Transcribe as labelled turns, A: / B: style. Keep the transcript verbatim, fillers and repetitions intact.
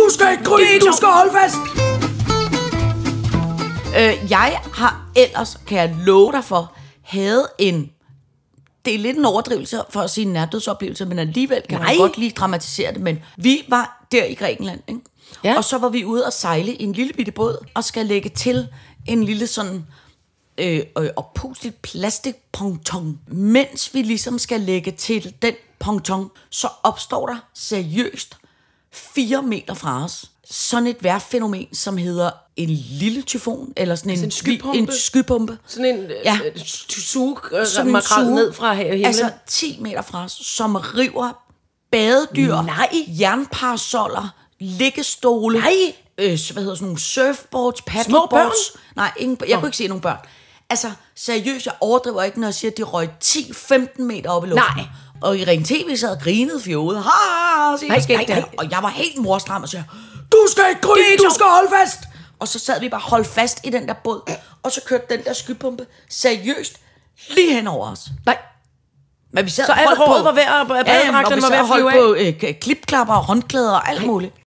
A: skal ikke grine, du skal holde fast!
B: Øh, jeg har ellers, kan jeg love dig for, havde en... Det er lidt en overdrivelse for at sige en nærdødsoplevelse, men alligevel kan Nej. man godt lige dramatisere det. Men vi var der i Grækenland, ikke? Ja. Og så var vi ude at sejle i en lille bitte båd, og skal lægge til en lille sådan øh, øh, oppustet plastikponton. Mens vi ligesom skal lægge til den ponton, så opstår der seriøst fire meter fra os sådan et vejrfænomen, som hedder en lille tyfon, eller sådan en,
A: en skypumpe.
B: En skypumpe.
A: Sådan en
B: ja.
A: øh, suge, øh, makrel ned fra himlen.
B: Altså ti meter fra os, som river badedyr,
A: Nej.
B: jernparasoller, liggestole,
A: Nej.
B: Øh, hvad hedder sådan nogle surfboards, paddleboards. Nej, ingen, jeg
A: Nå.
B: kunne ikke se nogen børn. Altså, seriøst, jeg overdriver ikke, når jeg siger, at de røg ti til femten meter op i luften.
A: Nej.
B: Og i Ring T V sad og grinede fjollet. Ha, ha,
A: Nej, nej, nej.
B: Og jeg var helt morstram og siger, du skal ikke grine, du skal holde fast. Og så sad vi bare holdt fast i den der båd, og så kørte den der skypumpe seriøst lige hen over os.
A: Nej.
B: Men vi sad
A: så alt håret var ved at,
B: ja, jamen,
A: badedragten
B: vi
A: var ved
B: sad
A: at flyve
B: holdt på øh, klipklapper og håndklæder og alt muligt.